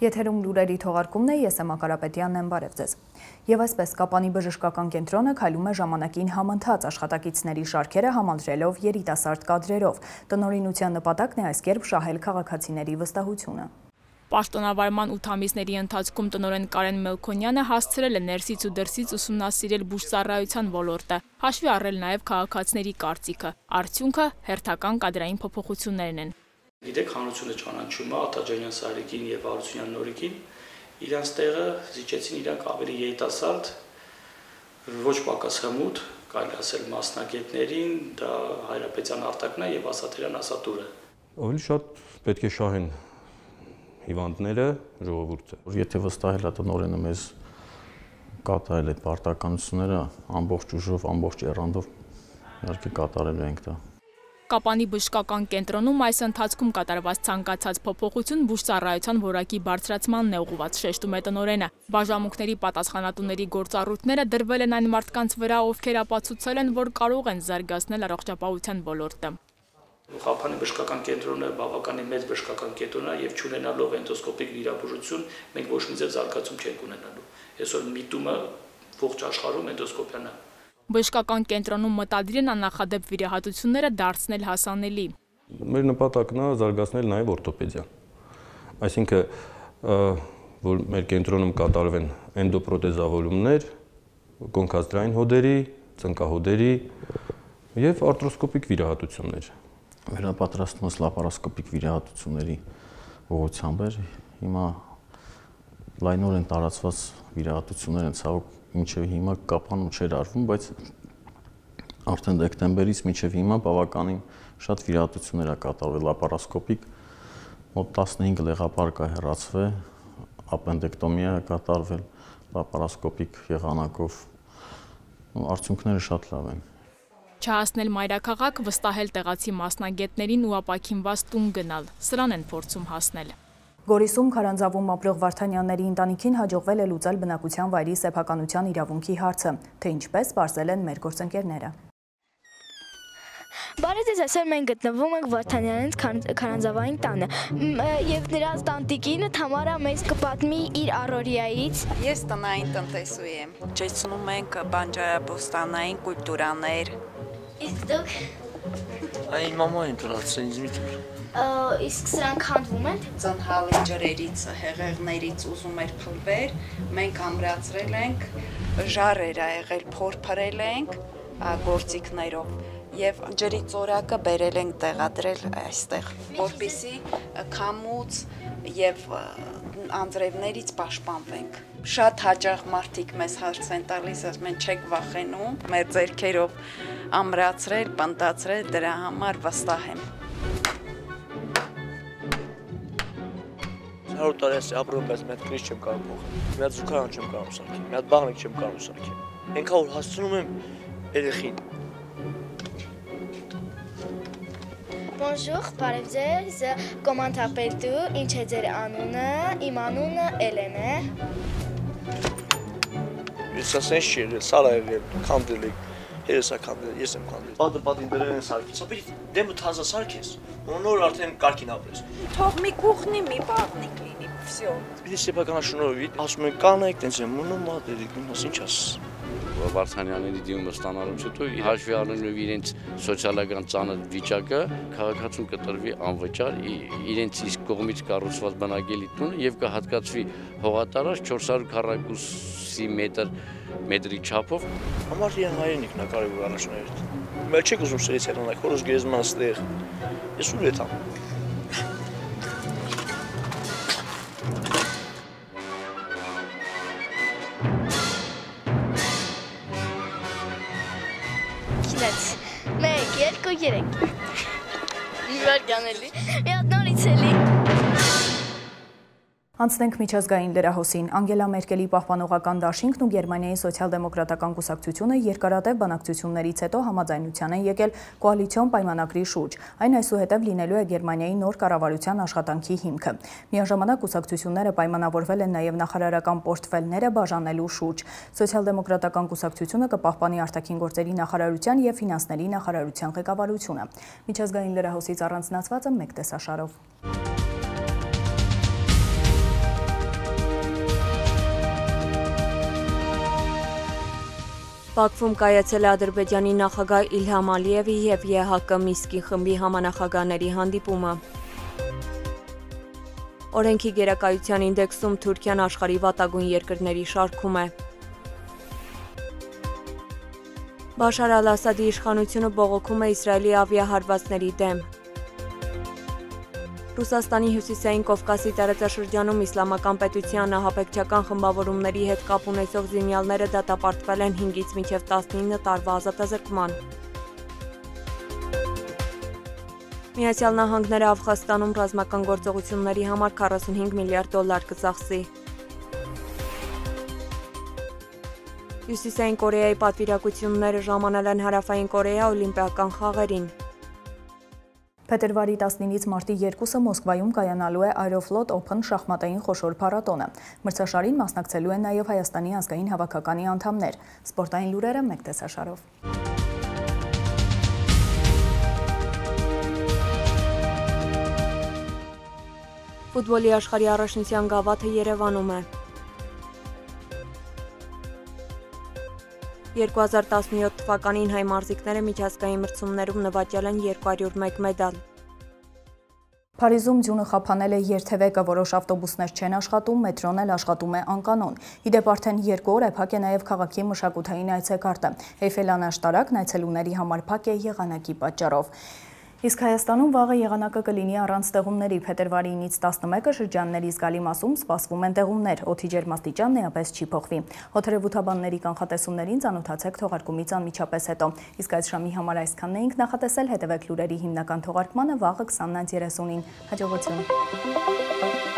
Եթերում լուրերի թողարկումն է, ես եմ Ակարապետյանն եմ, բարև ձեզ։ Եվ այսպես Կապանի բժշկական կենտրոնը քայլում է ժամանակին համընթաց աշխատակիցների շարքերը համալրելով երիտասարդ կադրերով։ Տնօրինության նպատակն է այս կերպ շահել քաղաքացիների վստահությունը։ Պաշտոնավարման 8 ամիսների ընթացքում տնօրեն Կարեն Մելքոնյանը հասցրել է ներսից ու դրսից ուսումնասիրել բուժծառայության ոլորտը, հաշվի առել նաև քաղաքացիների կարծիքը։ Արդյունքը հերթական կադրային փոփոխություններն են։ Գիտեք, հանրությունը ճանաչում է Աթաջանյան Սարիկին եւ Հարությունյան Նորիկին, իրանց տեղը զիջեցին իրանք ավելի երիտասարդ, ոչ պակաս հմուտ, կարելի ասել մասնագետներին, դա Հայրապետյան Արտակն է եւ Ասատրյան Ասատուրը։ Ավելի շատ պետք է շահեն հիվանդները, ժողովուրդը։ Եթե վստահել է տնօրենը մեզ կատարել այդ պարտականությունները ամբողջ ուժով, ամբողջ եռանդով իհարկե կատարելու ենք դա։ Կապանի բժշկական կենտրոնում այս ընթացքում կատարված ցանկացած փոփոխություն բուժծառայության որակի բարձրացմանն է ուղղված, շեշտում է տնօրենը։ Բաժանմունքների պատասխանատուների գործառույթները դրվել են այն մարդկանց վրա, ովքեր ապացուցել են, որ կարող են զարգացնել առողջապահության ոլորտը։ Կապանի բժշկական կենտրոնը բավականին մեծ բժշկական կենտրոն է եւ չունենալով էնդոսկոպիկ վիրաբուժություն մենք ոչ մի ձև զարգացում չենք ունենալու։ Այսօր միտումը ողջ աշխարհում էնդոսկոպիան է։ Բժշկական կենտրոնում մտադիր են աննախադեպ վիրահատությունները դարձնել հասանելի։ Մեր նպատակն է զարգացնել նաև օրթոպեդիան։ Այսինքն, որ մեր կենտրոնում կատարվեն էնդոպրոթեզավորումներ, կոնքազդրային հոդերի, ծնկահոդերի եւ արտրոսկոպիկ վիրահատություններ։ Վերապատրաստումս լապարոսկոպիկ վիրահատությունների ուղղությամբ էր։ Հիմա լայնորեն տարածված վիրահատություններ են ցավոք մինչև հիմա Կապանում չէր արվում, բայց արդեն դեկտեմբերից մինչև հիմա բավականին շատ վիրահատություններ է կատարվել լապարոսկոպիկ, մոտ 15 լեղապար կա հեռացվել, ապենդեկտոմիա է կատարվել լապարոսկոպիկ եղանակով, արդյունքները շատ լավ են։ Չհասնել մայրաքաղաք, վստահել տեղացի մասնագետներին ու ապաքինված տուն գնալ, սրան են փորձում հասնել։ Գորիսում Քարանձավում ապրող Վարդանյանների ընտանիքին հաջողվել է լուծել բնակության վայրի սեփականության իրավունքի հարցը, թե ինչպես պարզել են մեր գործընկերները։ Բարև ձեզ, այսօր մենք գտնվում ենք Վարդանյանից Քարանձավային տանը եւ նրանց տանտիկինը Թամարա մեզ կպատմի իր առօրյայից։ Ես տնային տնտեսու եմ։ Ճեցնում ենք բանջարաբոստանային կուլտուրաներ։ Իսկ դուք։ Այն մամային դրած ինձ մի տուր։ Իսկ սրանք հանդվում են։ Ծնհալի ջրերից, հեղեղներից ուզում էր փլվել, մենք ամրացրել ենք, ժարեր ա եղել, փորփրել ենք գործիքներով եւ ջրի ծորակը բերել ենք տեղադրել այստեղ, որպեսզի քամուց եւ անձրևներից պաշտպանվենք։ Շատ հաճախ մարդիկ մեզ հարց են տալիս, ասում են չեք վախենում, մեր ձեռքերով ամրացրել, պնդացրել, դրա համար վստահ եմ։ 100 տարի ապրում, բայց մի հատ քրիչ չեմ կարող փոխել։ Մի հատ զուգարան չեմ կարող սարքել, մի հատ բաղնիկ չեմ կարող սարքել։ Ենքա որ հասցնում եմ երեխին։ Bonjour, բարև ձեզ, comment t'appelles-tu, ինչ է ձեր անունը, իմ անունը Էլեն է։ Ես ասեն շիրել, սարա եղել, քանդել եք, երեսա քանդել, ես եմ քանդել։ Պատը պատին դրել են սարքից, ապի դեմը թազա սարքես, նոր արդեն կարգին ապրես։ Թող մի կուխնի, մի բաղնիկ լինի, всё։ Ես սեփականաշնորհով ասում են կանայք, տենց եմ մնում մատերիկ, ինքս ինչ ասես։ Վարդանյանների դիմումը ստանալուց հետո հաշվի առնելով իրենց սոցիալական ծանր վիճակը, քաղաքացուն կտրվի անվճար իրենց իսկ կողմից կառուցված բնակելի տունը եւ կհատկացվի հողատարած 400 քառակուսի մետրի չափով։ Համար իրեն հայրենիքն է կարևոր առաջնահերթ։ Մեր չեք ուզում սրից հեռանալ, խորոս գերեզման ստեղ։ Ես ուր եթամ։ Մեկ, երկու, երեք։ Մի վարքան էլի, մի հատ նորից էլի։ Անցնենք միջազգային լրահոսին։ Անգելա Մերկելի պահպանողական դաշինքն ու Գերմանիայի սոցիալ-դեմոկրատական կուսակցությունը երկարատև բանակցություններից հետո համաձայնության են եկել կոալիցիոն պայմանագրի շուրջ։ Այն այսուհետև լինելու է Գերմանիայի նոր կառավարության աշխատանքի հիմքը։ Միաժամանակ կուսակցությունները պայմանավորվել են նաև նախարարական պորտֆելները բաժանելու շուրջ։ Սոցիալ-դեմոկրատական կուսակցությունը կպահպանի արտաքին գործերի նախարարության և ֆինանսների նախարարության ղեկավարությունը։ Միջազգային լրահոսից առանձնացվածը մեկ տեսաշարով։ Բաքվում կայացել է Ադրբեջանի նախագահ Իլհամ Ալիևի և ԵՀԿ Միսկի խմբի համանախագահների հանդիպումը։ Օրենքի գերակայության ինդեքսում Թուրքիան աշխարհի վատագույն երկրների շարքում է։ Բաշար Ալ-Ասադի իշխանությունը բողոքում է Իսրայելի ավիահարվածների դեմ։ Ռուսաստանի հյուսիսային Կովկասի տարածաշրջանում իսլամական պետության ահաբեկչական խմբավորումների հետ կապ ունեցող զինյալները դատապարտվել են 5-ից մինչև 19 տարվա ազատազրկման։ Միացյալ Նահանգները Աֆղանստանում ռազմական գործողությունների համար 45 միլիարդ դոլար կծախսի։ Հյուսիսային Կորեայի պատվիրակությունները ժամանել են Հարավային Կորեա օլիմպիական խաղերին։ Փետրվարի 19-ից մարտի 2-ը Մոսկվայում կայանալու է Aeroflot Open շախմատային խոշոր փառատոնը։ Մրցաշարին մասնակցելու են նաև Հայաստանի ազգային հավաքականի անդամներ։ Սպորտային լուրերը մեկ տեսաշարով։ Ֆուտբոլի աշխարհի առաջնության գավաթը Երևանում է։ 2017 թվականին հայ մարզիկները միջազգային մրցումներում նվաճել են 201 մեդալ։ Փարիզում ձյունը խափանել է երթևեկը, որոշ ավտոբուսներ չեն աշխատում, մետրոն էլ աշխատում է անկանոն։ Իդեպ արդեն 2 օր է փակ է նաև քաղաքի մշակութային այցեքարտը։ Էյֆելյան աշտարակն այցելուների համար փակ է եղանակի պատճառով։ Իսկ Հայաստանում վաղը եղանակը կլինի առանց տեղումների։ Փետրվարի 9-ից 11-ը շրջանների զգալի մասում սպասվում են տեղումներ։ Օդի ջերմաստիճանն էապես չի փոխվի։ Օդերևութաբանների կանխատեսումներին ծանոթացեք թողարկումից անմիջապես հետո։ Իսկ այս ժամի համար այսքանն էինք նախատեսել, հետևեք լուրերի հիմնական թողարկմանը վաղը 20:30-ին։ Հաջողություն։